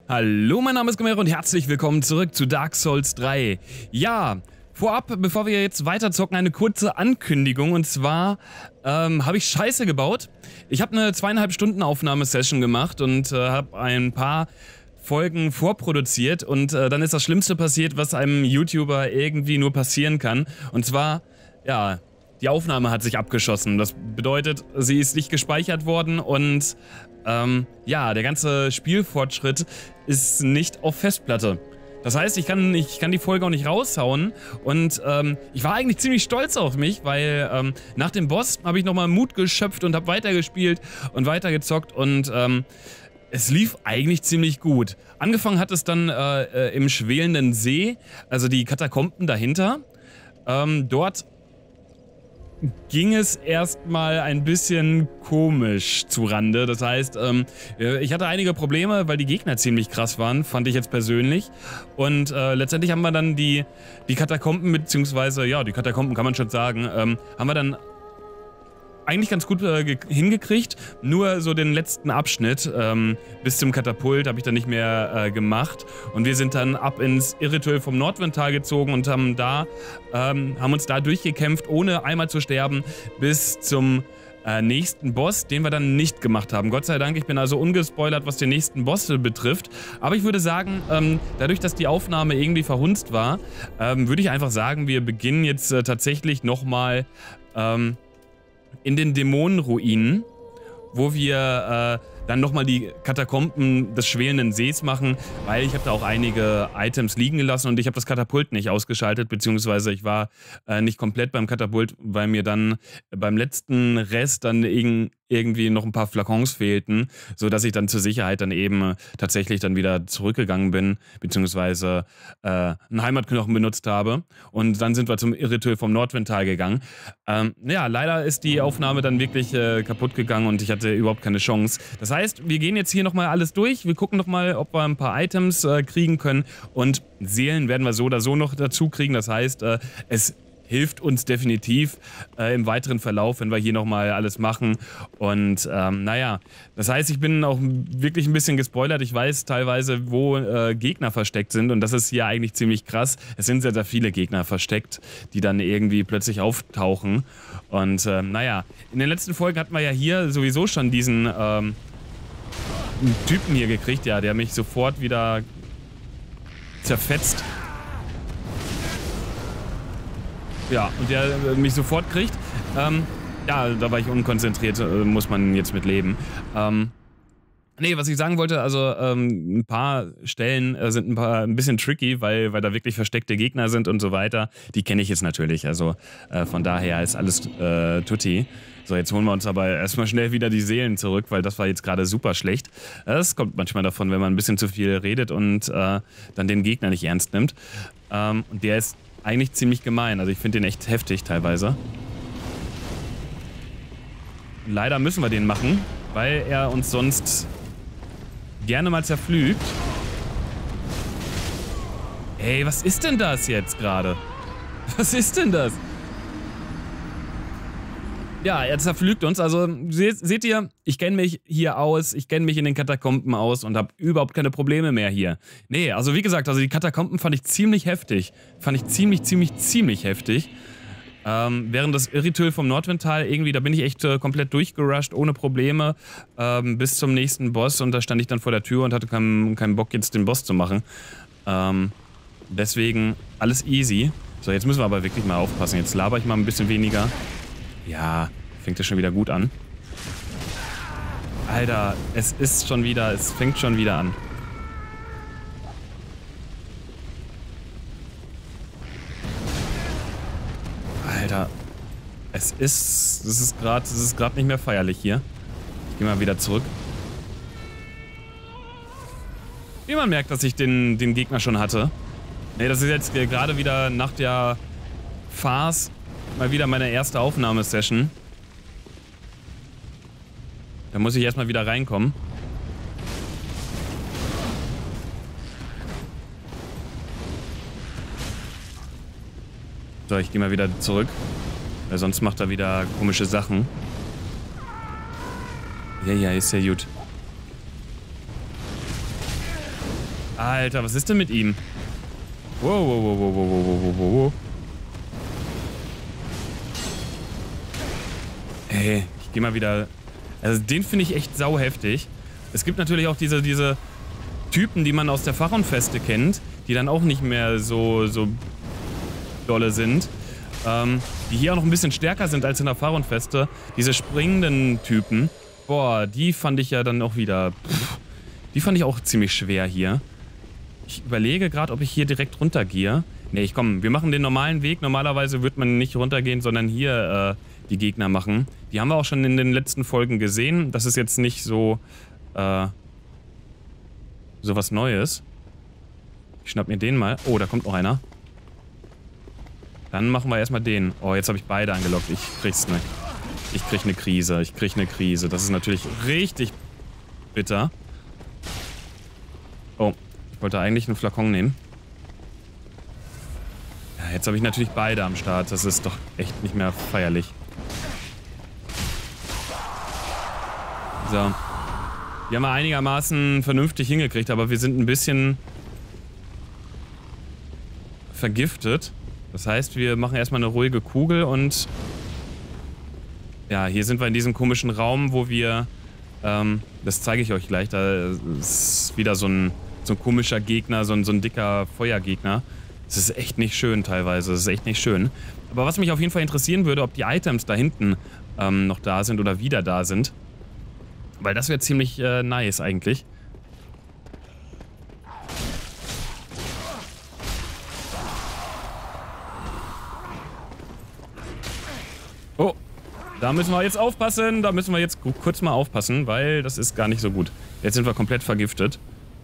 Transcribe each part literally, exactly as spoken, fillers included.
Hallo, mein Name ist Gamero und herzlich willkommen zurück zu Dark Souls drei. Ja, vorab, bevor wir jetzt weiter zocken, eine kurze Ankündigung. Und zwar ähm, habe ich Scheiße gebaut. Ich habe eine zweieinhalb Stunden Aufnahmesession gemacht und äh, habe ein paar Folgen vorproduziert. Und äh, dann ist das Schlimmste passiert, was einem YouTuber irgendwie nur passieren kann. Und zwar, ja, die Aufnahme hat sich abgeschossen. Das bedeutet, sie ist nicht gespeichert worden und ähm, ja, der ganze Spielfortschritt ist nicht auf Festplatte. Das heißt, ich kann, ich kann die Folge auch nicht raushauen und ähm, ich war eigentlich ziemlich stolz auf mich, weil ähm, nach dem Boss habe ich nochmal Mut geschöpft und habe weitergespielt und weitergezockt und ähm, es lief eigentlich ziemlich gut. Angefangen hat es dann äh, äh, im schwelenden See, also die Katakomben dahinter. Ähm, dort ging es erstmal ein bisschen komisch zu Rande. Das heißt, ähm, ich hatte einige Probleme, weil die Gegner ziemlich krass waren, fand ich jetzt persönlich. Und äh, letztendlich haben wir dann die, die Katakomben, beziehungsweise, ja, die Katakomben kann man schon sagen, ähm, haben wir dann eigentlich ganz gut äh, hingekriegt. Nur so den letzten Abschnitt ähm, bis zum Katapult habe ich dann nicht mehr äh, gemacht. Und wir sind dann ab ins Irritöl vom Nordwindtal gezogen und haben da ähm, haben uns da durchgekämpft, ohne einmal zu sterben, bis zum äh, nächsten Boss, den wir dann nicht gemacht haben. Gott sei Dank, ich bin also ungespoilert, was den nächsten Boss betrifft. Aber ich würde sagen, ähm, dadurch, dass die Aufnahme irgendwie verhunzt war, ähm, würde ich einfach sagen, wir beginnen jetzt äh, tatsächlich nochmal ähm, in den Dämonenruinen, wo wir äh, dann nochmal die Katakomben des schwelenden Sees machen, weil ich habe da auch einige Items liegen gelassen und ich habe das Katapult nicht ausgeschaltet, beziehungsweise ich war äh, nicht komplett beim Katapult, weil mir dann beim letzten Rest dann irg irgendwie noch ein paar Flakons fehlten, sodass ich dann zur Sicherheit dann eben tatsächlich dann wieder zurückgegangen bin, beziehungsweise äh, einen Heimatknochen benutzt habe und dann sind wir zum Irritöl vom Nordwindtal gegangen. Ähm, ja, leider ist die Aufnahme dann wirklich äh, kaputt gegangen und ich hatte überhaupt keine Chance. Das heißt, wir gehen jetzt hier nochmal alles durch, wir gucken nochmal, ob wir ein paar Items äh, kriegen können und Seelen werden wir so oder so noch dazu kriegen, das heißt, äh, es hilft uns definitiv äh, im weiteren Verlauf, wenn wir hier nochmal alles machen. Und ähm, naja, das heißt, ich bin auch wirklich ein bisschen gespoilert. Ich weiß teilweise, wo äh, Gegner versteckt sind und das ist hier eigentlich ziemlich krass. Es sind sehr, sehr viele Gegner versteckt, die dann irgendwie plötzlich auftauchen. Und äh, naja, in den letzten Folgen hatten wir ja hier sowieso schon diesen ähm, Typen hier gekriegt, ja, der mich sofort wieder zerfetzt. Ja, und der äh, mich sofort kriegt. Ähm, ja, da war ich unkonzentriert, äh, muss man jetzt mit leben. Ähm, nee, was ich sagen wollte, also ähm, ein paar Stellen äh, sind ein, paar, ein bisschen tricky, weil, weil da wirklich versteckte Gegner sind und so weiter. Die kenne ich jetzt natürlich, also äh, von daher ist alles äh, tutti. So, jetzt holen wir uns aber erstmal schnell wieder die Seelen zurück, weil das war jetzt gerade super schlecht. Das kommt manchmal davon, wenn man ein bisschen zu viel redet und äh, dann den Gegner nicht ernst nimmt. Ähm, und der ist eigentlich ziemlich gemein. Also ich finde den echt heftig teilweise. Leider müssen wir den machen, weil er uns sonst gerne mal zerpflügt. Ey, was ist denn das jetzt gerade? Was ist denn das? Ja, er zerpflügt uns. Also seht, seht ihr, ich kenne mich hier aus, ich kenne mich in den Katakomben aus und habe überhaupt keine Probleme mehr hier. Nee, also wie gesagt, also die Katakomben fand ich ziemlich heftig. Fand ich ziemlich, ziemlich, ziemlich heftig. Ähm, während das Irritöl vom Nordwindtal irgendwie, da bin ich echt äh, komplett durchgerusht, ohne Probleme, ähm, bis zum nächsten Boss und da stand ich dann vor der Tür und hatte keinen, keinen Bock jetzt den Boss zu machen. Ähm, deswegen alles easy. So, jetzt müssen wir aber wirklich mal aufpassen. Jetzt laber ich mal ein bisschen weniger. Ja, fängt ja schon wieder gut an. Alter, es ist schon wieder, es fängt schon wieder an. Alter, es ist, es ist gerade, es ist gerade nicht mehr feierlich hier. Ich gehe mal wieder zurück. Wie man merkt, dass ich den, den Gegner schon hatte. Ne, das ist jetzt gerade wieder nach der Farce mal wieder meine erste Aufnahmesession. Da muss ich erstmal wieder reinkommen. So, ich gehe mal wieder zurück. Weil sonst macht er wieder komische Sachen. Ja, ja, ist ja gut. Alter, was ist denn mit ihm? Wow, wow, wow, wow, wow, wow, wow, wow. Ey, ich geh mal wieder... Also den finde ich echt sauheftig. Es gibt natürlich auch diese, diese Typen, die man aus der Pharaonfeste kennt, die dann auch nicht mehr so, so dolle sind. Ähm, die hier auch noch ein bisschen stärker sind als in der Pharaonfeste. Diese springenden Typen. Boah, die fand ich ja dann auch wieder... Pff, die fand ich auch ziemlich schwer hier. Ich überlege gerade, ob ich hier direkt runtergehe. Nee, ich komm, wir machen den normalen Weg. Normalerweise wird man nicht runtergehen, sondern hier äh, die Gegner machen. Die haben wir auch schon in den letzten Folgen gesehen. Das ist jetzt nicht so, äh, so was Neues. Ich schnapp mir den mal. Oh, da kommt noch einer. Dann machen wir erstmal den. Oh, jetzt habe ich beide angelockt. Ich krieg's nicht. Ich krieg eine Krise. Ich krieg eine Krise. Das ist natürlich richtig bitter. Oh, ich wollte eigentlich einen Flakon nehmen. Ja, jetzt habe ich natürlich beide am Start. Das ist doch echt nicht mehr feierlich. So. Die haben wir einigermaßen vernünftig hingekriegt, aber wir sind ein bisschen vergiftet. Das heißt, wir machen erstmal eine ruhige Kugel und ja, hier sind wir in diesem komischen Raum, wo wir, ähm, das zeige ich euch gleich, da ist wieder so ein, so ein komischer Gegner, so ein, so ein dicker Feuergegner. Das ist echt nicht schön teilweise, das ist echt nicht schön. Aber was mich auf jeden Fall interessieren würde, ob die Items da hinten ähm, noch da sind oder wieder da sind. Weil das wäre ziemlich äh, nice eigentlich. Oh, da müssen wir jetzt aufpassen. Da müssen wir jetzt kurz mal aufpassen, weil das ist gar nicht so gut. Jetzt sind wir komplett vergiftet.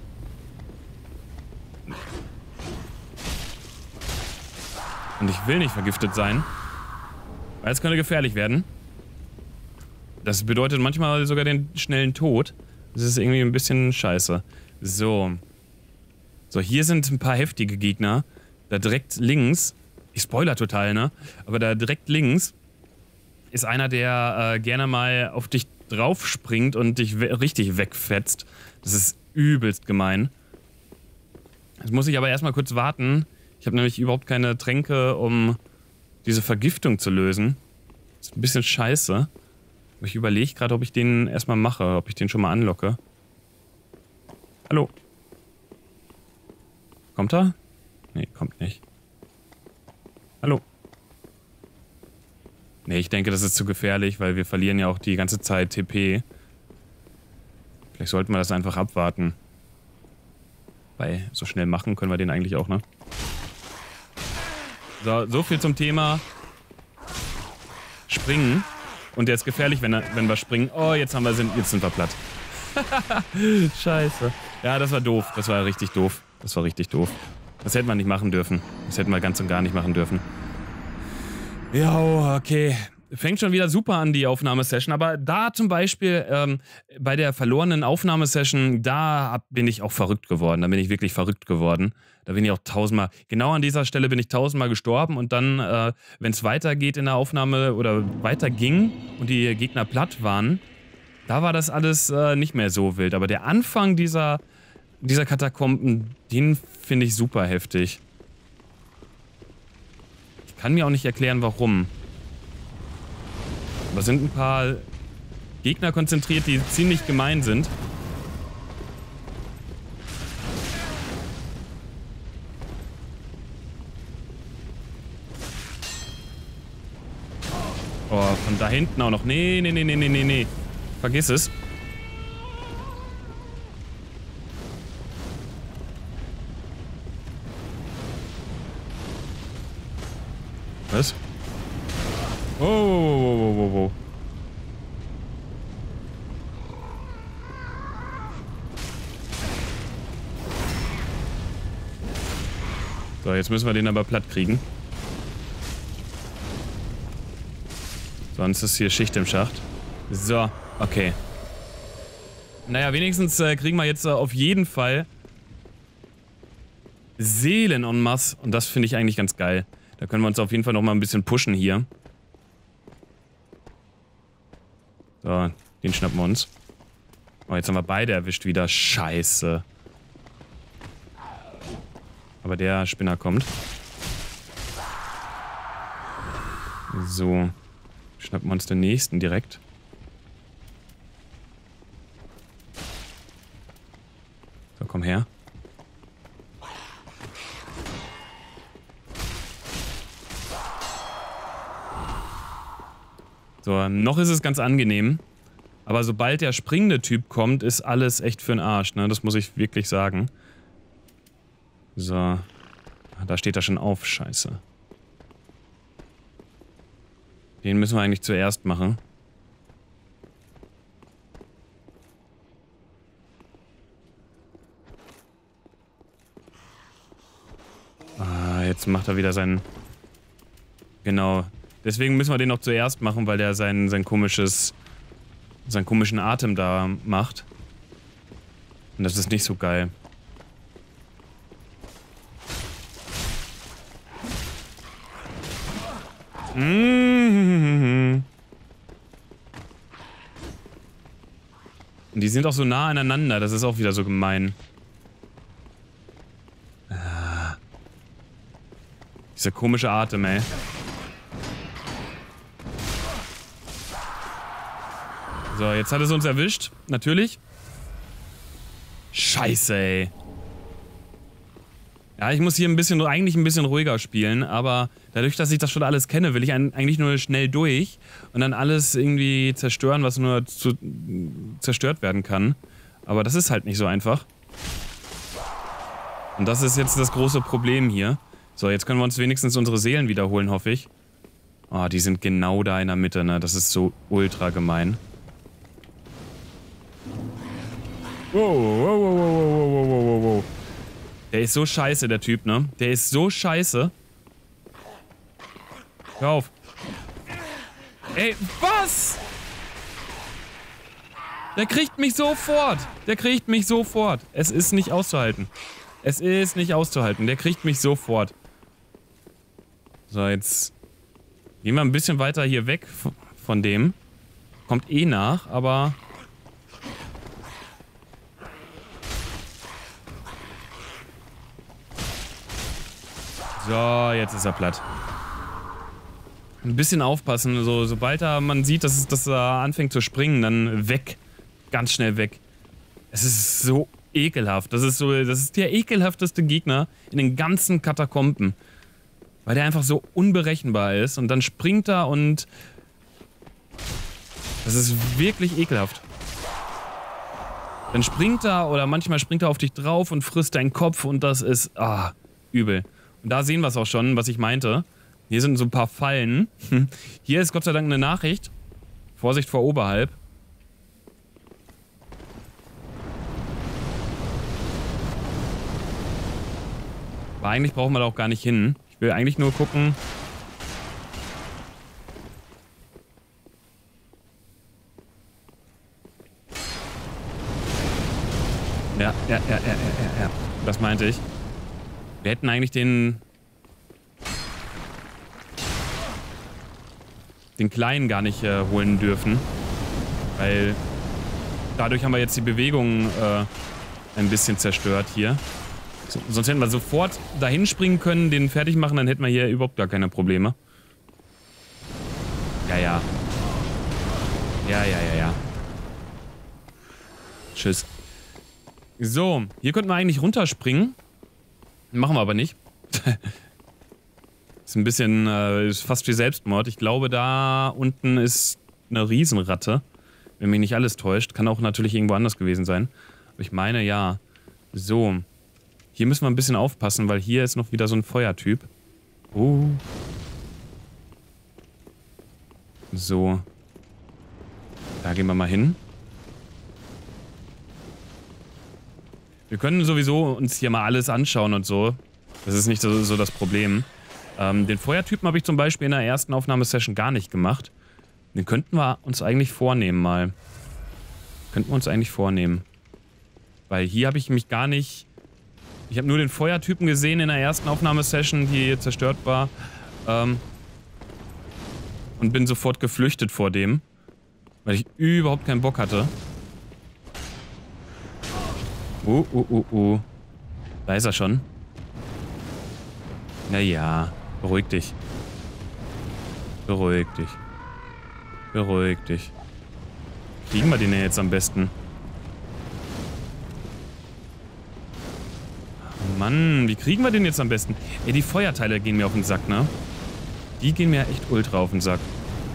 Und ich will nicht vergiftet sein. Weil es könnte gefährlich werden. Das bedeutet manchmal sogar den schnellen Tod. Das ist irgendwie ein bisschen scheiße. So. So, hier sind ein paar heftige Gegner. Da direkt links. Ich spoiler total, ne? Aber da direkt links ist einer, der äh, gerne mal auf dich drauf springt und dich we richtig wegfetzt. Das ist übelst gemein. Jetzt muss ich aber erstmal kurz warten. Ich habe nämlich überhaupt keine Tränke, um diese Vergiftung zu lösen. Das ist ein bisschen scheiße. Aber ich überlege gerade, ob ich den erstmal mache, ob ich den schon mal anlocke. Hallo? Kommt er? Nee, kommt nicht. Hallo? Nee, ich denke, das ist zu gefährlich, weil wir verlieren ja auch die ganze Zeit T P. Vielleicht sollten wir das einfach abwarten. Weil so schnell machen können wir den eigentlich auch, ne? So, so viel zum Thema Springen. Und der ist gefährlich, wenn, er, wenn wir springen. Oh, jetzt, haben wir, sind, jetzt sind wir platt. Scheiße. Ja, das war doof. Das war richtig doof. Das war richtig doof. Das hätten wir nicht machen dürfen. Das hätten wir ganz und gar nicht machen dürfen. Ja, okay. Fängt schon wieder super an, die Aufnahmesession. Aber da zum Beispiel, ähm, bei der verlorenen Aufnahmesession, da bin ich auch verrückt geworden. Da bin ich wirklich verrückt geworden. Da bin ich auch tausendmal, genau an dieser Stelle bin ich tausendmal gestorben. Und dann, äh, wenn es weitergeht in der Aufnahme oder weiterging und die Gegner platt waren, da war das alles äh, nicht mehr so wild. Aber der Anfang dieser, dieser Katakomben, den finde ich super heftig. Ich kann mir auch nicht erklären, warum. Aber es sind ein paar Gegner konzentriert, die ziemlich gemein sind. Oh, von da hinten auch noch. Nee, nee, nee, nee, nee, nee, nee. Vergiss es. Was? Oh, oh, oh, oh, oh. So, jetzt müssen wir den aber platt kriegen. Sonst ist hier Schicht im Schacht. So, okay. Naja, wenigstens äh, kriegen wir jetzt äh, auf jeden Fall Seelen en masse. Und das finde ich eigentlich ganz geil. Da können wir uns auf jeden Fall noch mal ein bisschen pushen hier. So, den schnappen wir uns. Oh, jetzt haben wir beide erwischt wieder. Scheiße. Aber der Spinner kommt. So. Schnappen wir uns den nächsten direkt. So, komm her. So, noch ist es ganz angenehm. Aber sobald der springende Typ kommt, ist alles echt für den Arsch, ne? Das muss ich wirklich sagen. So. Da steht er schon auf. Scheiße. Den müssen wir eigentlich zuerst machen. Ah, jetzt macht er wieder seinen... Genau. Deswegen müssen wir den noch zuerst machen, weil der sein, sein komisches... seinen komischen Atem da macht. Und das ist nicht so geil. Mm-hmm. Und die sind auch so nah aneinander, das ist auch wieder so gemein. Ah. Dieser komische Atem, ey. So, jetzt hat es uns erwischt, natürlich. Scheiße, ey. Ja, ich muss hier ein bisschen, eigentlich ein bisschen ruhiger spielen, aber dadurch, dass ich das schon alles kenne, will ich eigentlich nur schnell durch und dann alles irgendwie zerstören, was nur zu, zerstört werden kann. Aber das ist halt nicht so einfach. Und das ist jetzt das große Problem hier. So, jetzt können wir uns wenigstens unsere Seelen wiederholen, hoffe ich. Oh, die sind genau da in der Mitte, ne? Das ist so ultra gemein. Wow, wow, wow, wow, wow, wow, wow, wow. Der ist so scheiße, der Typ, ne? Der ist so scheiße. Hör auf. Ey, was? Der kriegt mich sofort. Der kriegt mich sofort. Es ist nicht auszuhalten. Es ist nicht auszuhalten. Der kriegt mich sofort. So, jetzt gehen wir ein bisschen weiter hier weg von dem. Kommt eh nach, aber... So, jetzt ist er platt. Ein bisschen aufpassen, so, sobald er, man sieht, dass, es, dass er anfängt zu springen, dann weg. Ganz schnell weg. Es ist so ekelhaft. Das ist so, das ist der ekelhafteste Gegner in den ganzen Katakomben. Weil der einfach so unberechenbar ist und dann springt er und... Das ist wirklich ekelhaft. Dann springt er oder manchmal springt er auf dich drauf und frisst deinen Kopf und das ist, ah, übel. Und da sehen wir es auch schon, was ich meinte. Hier sind so ein paar Fallen. Hier ist Gott sei Dank eine Nachricht. Vorsicht vor oberhalb. Aber eigentlich brauchen wir da auch gar nicht hin. Ich will eigentlich nur gucken. Ja, ja, ja, ja, ja, ja. Das meinte ich. Wir hätten eigentlich den... den Kleinen gar nicht äh, holen dürfen. Weil dadurch haben wir jetzt die Bewegung äh, ein bisschen zerstört hier. So, sonst hätten wir sofort dahin springen können, den fertig machen, dann hätten wir hier überhaupt gar keine Probleme. Ja, ja. Ja, ja, ja, ja. Tschüss. So, hier könnten wir eigentlich runterspringen. Machen wir aber nicht. Ist ein bisschen, äh, ist fast wie Selbstmord. Ich glaube, da unten ist eine Riesenratte. Wenn mich nicht alles täuscht. Kann auch natürlich irgendwo anders gewesen sein. Aber ich meine, ja. So. Hier müssen wir ein bisschen aufpassen, weil hier ist noch wieder so ein Feuertyp. Oh. So. Da gehen wir mal hin. Wir können sowieso uns hier mal alles anschauen und so. Das ist nicht so, so das Problem. Ähm, den Feuertypen habe ich zum Beispiel in der ersten Aufnahmesession gar nicht gemacht. Den könnten wir uns eigentlich vornehmen mal. Könnten wir uns eigentlich vornehmen. Weil hier habe ich mich gar nicht... Ich habe nur den Feuertypen gesehen in der ersten Aufnahmesession, die hier zerstört war. Ähm, und bin sofort geflüchtet vor dem. Weil ich überhaupt keinen Bock hatte. Uh, uh, uh, uh. Da ist er schon. Naja, beruhig dich. Beruhig dich. Beruhig dich. Kriegen wir den ja jetzt am besten? Mann, wie kriegen wir den jetzt am besten? Ey, die Feuerteile gehen mir auf den Sack, ne? Die gehen mir echt ultra auf den Sack.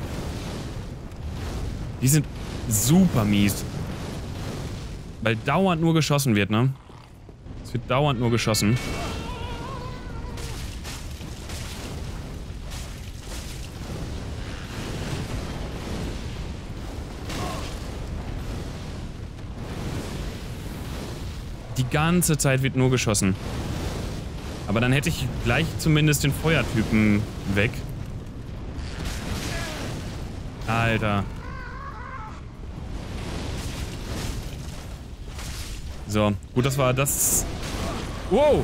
Die sind super mies. Weil dauernd nur geschossen wird, ne? Es wird dauernd nur geschossen. Die ganze Zeit wird nur geschossen. Aber dann hätte ich gleich zumindest den Feuertypen weg. Alter. So, gut, das war das... Wow!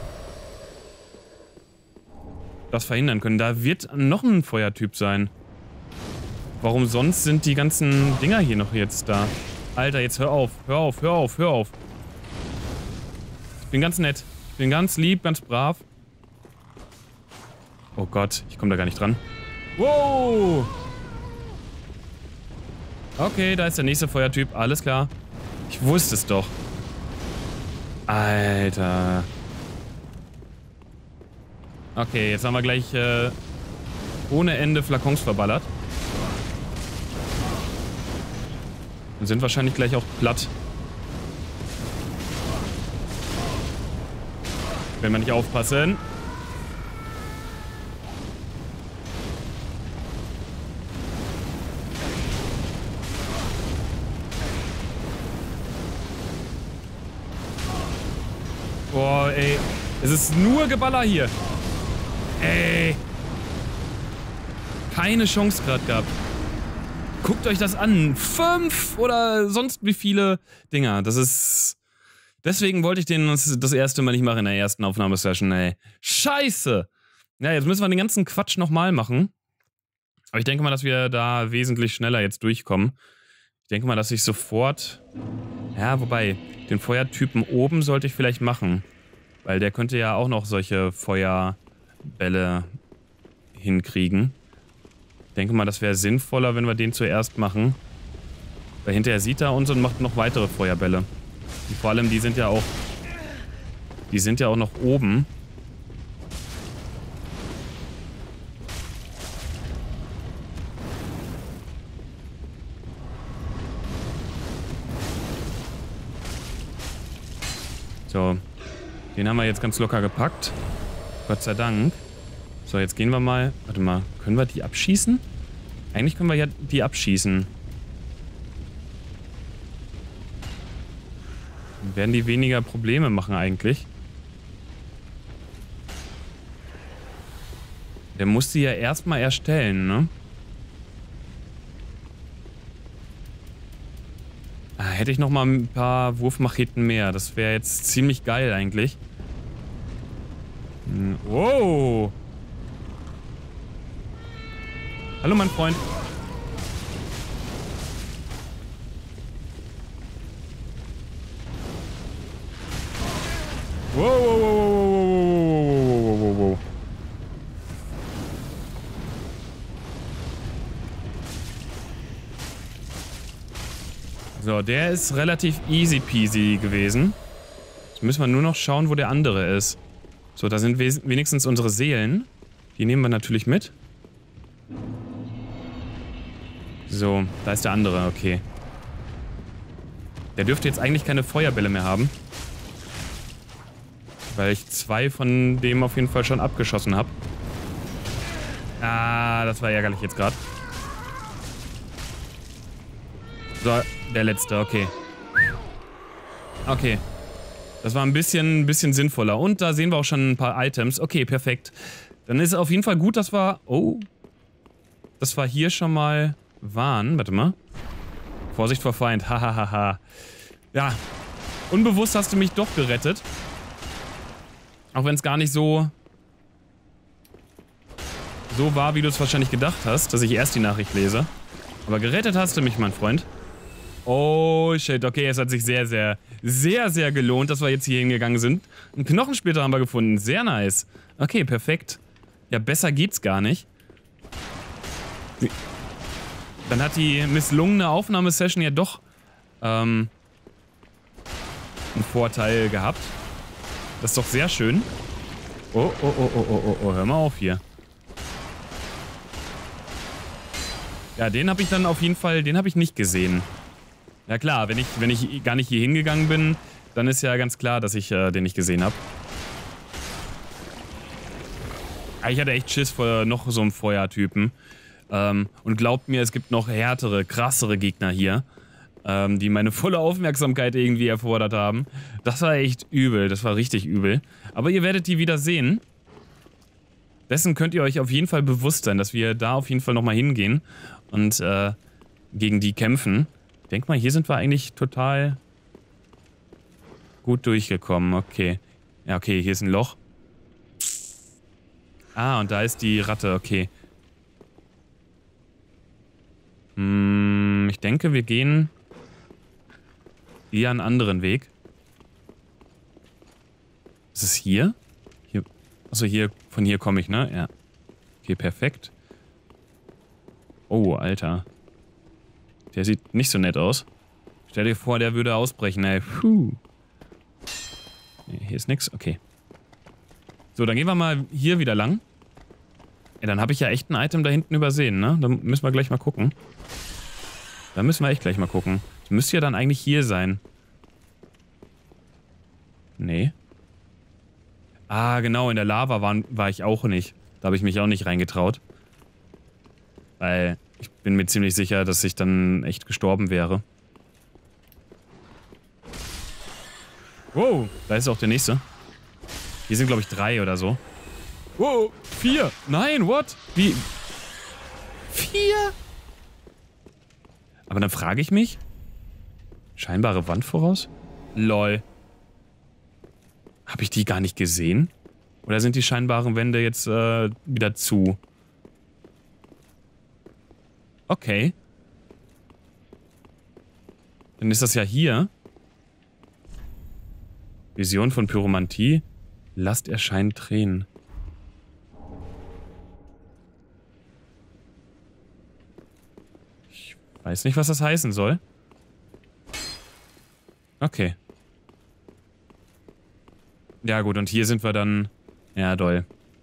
Das verhindern können. Da wird noch ein Feuertyp sein. Warum sonst sind die ganzen Dinger hier noch jetzt da? Alter, jetzt hör auf, hör auf, hör auf, hör auf. Ich bin ganz nett. Ich bin ganz lieb, ganz brav. Oh Gott, ich komme da gar nicht dran. Wow! Okay, da ist der nächste Feuertyp. Alles klar. Ich wusste es doch. Alter. Okay, jetzt haben wir gleich äh, ohne Ende Flakons verballert. Und sind wahrscheinlich gleich auch platt. Wenn wir nicht aufpassen. Boah, ey. Es ist nur Geballer hier. Ey. Keine Chance gerade gehabt. Guckt euch das an. Fünf oder sonst wie viele Dinger. Das ist... Deswegen wollte ich den das erste Mal nicht machen in der ersten Aufnahmesession, ey. Scheiße! Ja, jetzt müssen wir den ganzen Quatsch nochmal machen. Aber ich denke mal, dass wir da wesentlich schneller jetzt durchkommen. Ich denke mal, dass ich sofort... Ja, wobei, den Feuertypen oben sollte ich vielleicht machen. Weil der könnte ja auch noch solche Feuerbälle hinkriegen. Ich denke mal, das wäre sinnvoller, wenn wir den zuerst machen. Weil hinterher sieht er uns und macht noch weitere Feuerbälle. Und vor allem, die sind ja auch... Die sind ja auch noch oben. So. Den haben wir jetzt ganz locker gepackt. Gott sei Dank. So, jetzt gehen wir mal... Warte mal, können wir die abschießen? Eigentlich können wir ja die abschießen. Werden die weniger Probleme machen eigentlich. Der muss die ja erstmal erstellen, ne? Ah, hätte ich noch mal ein paar Wurfmacheten mehr. Das wäre jetzt ziemlich geil eigentlich. Wow. Hallo, mein Freund. Wow, wow, wow, wow, wow, wow, wow. So, der ist relativ easy peasy gewesen. Jetzt müssen wir nur noch schauen, wo der andere ist. So, da sind wenigstens unsere Seelen. Die nehmen wir natürlich mit. So, da ist der andere, okay. Der dürfte jetzt eigentlich keine Feuerbälle mehr haben. Weil ich zwei von dem auf jeden Fall schon abgeschossen habe. Ah, das war ärgerlich jetzt gerade. So, der letzte, okay. Okay. Das war ein bisschen, ein bisschen sinnvoller. Und da sehen wir auch schon ein paar Items. Okay, perfekt. Dann ist es auf jeden Fall gut, dass wir... Oh. Dass wir hier schon mal waren. Warte mal. Vorsicht vor Feind. Hahaha. Ja. Unbewusst hast du mich doch gerettet. Auch wenn es gar nicht so... so war, wie du es wahrscheinlich gedacht hast, dass ich erst die Nachricht lese. Aber gerettet hast du mich, mein Freund. Oh shit, okay, es hat sich sehr, sehr, sehr, sehr gelohnt, dass wir jetzt hier hingegangen sind. Einen Knochensplitter haben wir gefunden, sehr nice. Okay, perfekt. Ja, besser geht's gar nicht. Dann hat die misslungene Aufnahmesession ja doch ähm, einen Vorteil gehabt. Das ist doch sehr schön. Oh, oh, oh, oh, oh, oh, oh, hör mal auf hier. Ja, den habe ich dann auf jeden Fall, den habe ich nicht gesehen. Ja klar, wenn ich, wenn ich gar nicht hier hingegangen bin, dann ist ja ganz klar, dass ich äh, den nicht gesehen habe. Ich hatte echt Schiss vor noch so einem Feuertypen. Ähm, und glaubt mir, es gibt noch härtere, krassere Gegner hier, ähm, die meine volle Aufmerksamkeit irgendwie erfordert haben. Das war echt übel, das war richtig übel. Aber ihr werdet die wieder sehen. Dessen könnt ihr euch auf jeden Fall bewusst sein, dass wir da auf jeden Fall nochmal hingehen und äh, gegen die kämpfen. Denk mal, hier sind wir eigentlich total gut durchgekommen. Okay. Ja, okay, hier ist ein Loch. Ah, und da ist die Ratte, okay. Hm, ich denke, wir gehen eher einen anderen Weg. Ist es hier? Hier. Achso, hier, von hier komme ich, ne? Ja. Okay, perfekt. Oh, Alter. Der sieht nicht so nett aus. Stell dir vor, der würde ausbrechen, ey. Puh. Nee, hier ist nix. Okay. So, dann gehen wir mal hier wieder lang. Ja, dann habe ich ja echt ein Item da hinten übersehen, ne? Da müssen wir gleich mal gucken. Da müssen wir echt gleich mal gucken. Das müsste ja dann eigentlich hier sein. Nee. Ah, genau, in der Lava war, war ich auch nicht. Da habe ich mich auch nicht reingetraut. Weil ich bin mir ziemlich sicher, dass ich dann echt gestorben wäre. Wow, da ist auch der nächste. Hier sind, glaube ich, drei oder so. Wow, vier. Nein, what? Wie? Vier? Aber dann frage ich mich. Scheinbare Wand voraus? Lol. Habe ich die gar nicht gesehen? Oder sind die scheinbaren Wände jetzt äh, wieder zu? Okay. Dann ist das ja hier. Vision von Pyromantie. Lasst erscheinen Tränen. Ich weiß nicht, was das heißen soll. Okay. Ja gut, und hier sind wir dann... Ja, doll.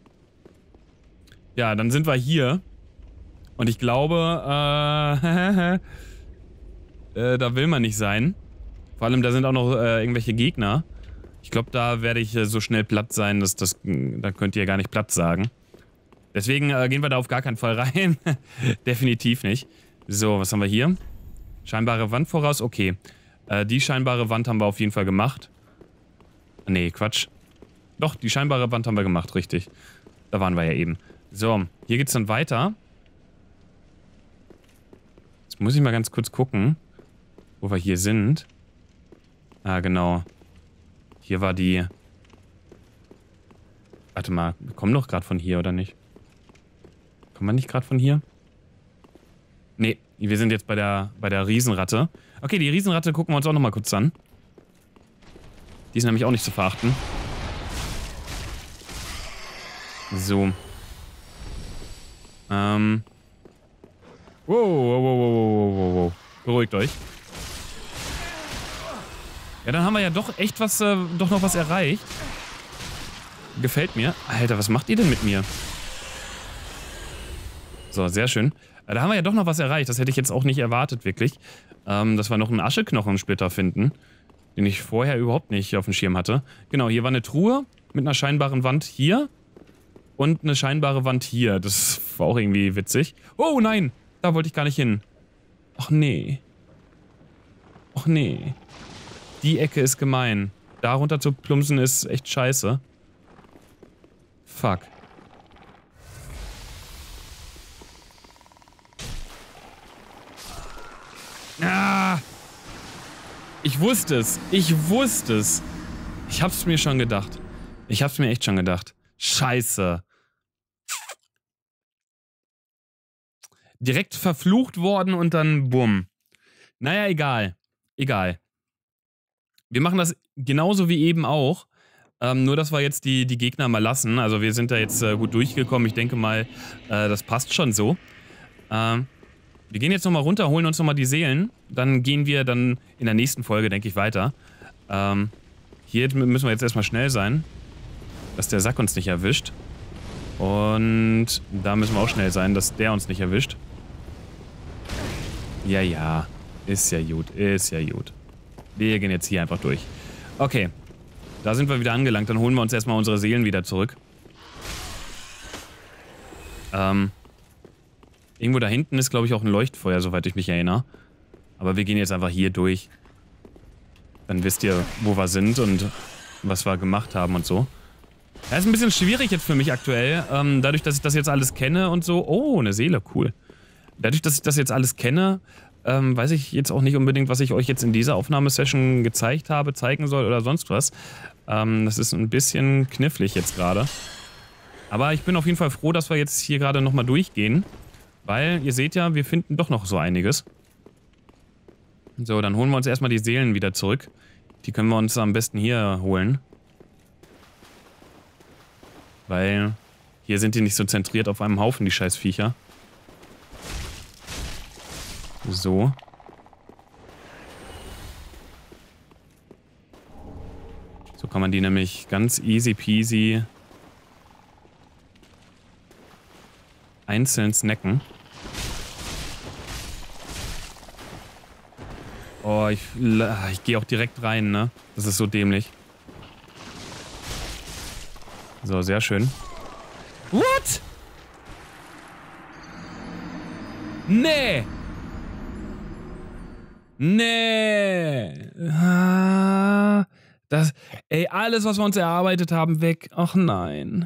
Ja, dann sind wir hier. Und ich glaube, äh, äh, da will man nicht sein. Vor allem, da sind auch noch äh, irgendwelche Gegner. Ich glaube, da werde ich äh, so schnell platt sein, dass das, da könnt ihr gar nicht platt sagen. Deswegen äh, gehen wir da auf gar keinen Fall rein. Definitiv nicht. So, was haben wir hier? Scheinbare Wand voraus, okay. Äh, die scheinbare Wand haben wir auf jeden Fall gemacht. Nee, Quatsch. Doch, die scheinbare Wand haben wir gemacht, richtig. Da waren wir ja eben. So, hier geht's dann weiter. Jetzt muss ich mal ganz kurz gucken, wo wir hier sind. Ah, genau. Hier war die... Warte mal, wir kommen doch gerade von hier, oder nicht? Kommen wir nicht gerade von hier? Nee, wir sind jetzt bei der, bei der Riesenratte. Okay, die Riesenratte gucken wir uns auch nochmal kurz an. Die ist nämlich auch nicht zu verachten. So. Ähm. Wow, wow, wow, wow, wow, wow. Beruhigt euch. Ja, dann haben wir ja doch echt was, äh, doch noch was erreicht. Gefällt mir. Alter, was macht ihr denn mit mir? So, sehr schön. Da haben wir ja doch noch was erreicht. Das hätte ich jetzt auch nicht erwartet, wirklich. Ähm, dass wir noch einen Ascheknochensplitter finden. Den ich vorher überhaupt nicht auf dem Schirm hatte. Genau, hier war eine Truhe mit einer scheinbaren Wand hier. Und eine scheinbare Wand hier. Das war auch irgendwie witzig. Oh nein, da wollte ich gar nicht hin. Ach nee. Ach nee. Die Ecke ist gemein. Da runter zu plumpsen ist echt scheiße. Fuck. Ah! Ich wusste es. Ich wusste es. Ich hab's mir schon gedacht. Ich hab's mir echt schon gedacht. Scheiße. Direkt verflucht worden und dann bumm. Naja, egal. Egal. Wir machen das genauso wie eben auch. Ähm, nur, dass wir jetzt die, die Gegner mal lassen. Also wir sind da jetzt äh, gut durchgekommen. Ich denke mal, äh, das passt schon so. Ähm, wir gehen jetzt nochmal runter, holen uns nochmal die Seelen. Dann gehen wir dann in der nächsten Folge, denke ich, weiter. Ähm, hier müssen wir jetzt erstmal schnell sein, dass der Sack uns nicht erwischt. Und da müssen wir auch schnell sein, dass der uns nicht erwischt. Ja, ja. Ist ja gut, ist ja gut. Wir gehen jetzt hier einfach durch. Okay. Da sind wir wieder angelangt. Dann holen wir uns erstmal unsere Seelen wieder zurück. Ähm. Irgendwo da hinten ist, glaube ich, auch ein Leuchtfeuer, soweit ich mich erinnere. Aber wir gehen jetzt einfach hier durch. Dann wisst ihr, wo wir sind und was wir gemacht haben und so. Das ist ein bisschen schwierig jetzt für mich aktuell. Ähm, dadurch, dass ich das jetzt alles kenne und so. Oh, eine Seele, cool. Dadurch, dass ich das jetzt alles kenne, ähm, weiß ich jetzt auch nicht unbedingt, was ich euch jetzt in dieser Aufnahmesession gezeigt habe, zeigen soll oder sonst was. Ähm, das ist ein bisschen knifflig jetzt gerade. Aber ich bin auf jeden Fall froh, dass wir jetzt hier gerade nochmal durchgehen. Weil, ihr seht ja, wir finden doch noch so einiges. So, dann holen wir uns erstmal die Seelen wieder zurück. Die können wir uns am besten hier holen. Weil hier sind die nicht so zentriert auf einem Haufen, die scheiß Viecher. So. So kann man die nämlich ganz easy peasy einzeln snacken. Oh, ich, ich gehe auch direkt rein, ne? Das ist so dämlich. So, sehr schön. What? Nee! Nee! Ah, das, ey, alles, was wir uns erarbeitet haben, weg. Ach nein.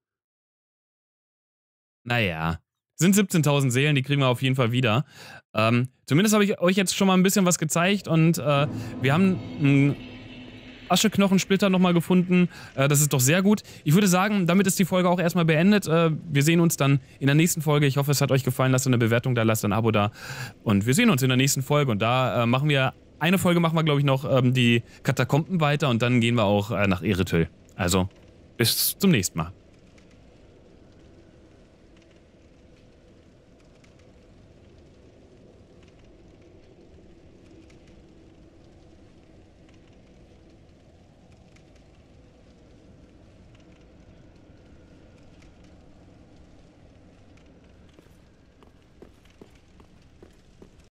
Naja. Sind siebzehntausend Seelen, die kriegen wir auf jeden Fall wieder. Ähm, zumindest habe ich euch jetzt schon mal ein bisschen was gezeigt und äh, wir haben einen Ascheknochensplitter nochmal gefunden. Äh, das ist doch sehr gut. Ich würde sagen, damit ist die Folge auch erstmal beendet. Äh, wir sehen uns dann in der nächsten Folge. Ich hoffe, es hat euch gefallen. Lasst eine Bewertung da, lasst ein Abo da. Und wir sehen uns in der nächsten Folge. Und da äh, machen wir, eine Folge machen wir, glaube ich, noch ähm, die Katakomben weiter und dann gehen wir auch äh, nach Erethyll. Also, bis zum nächsten Mal.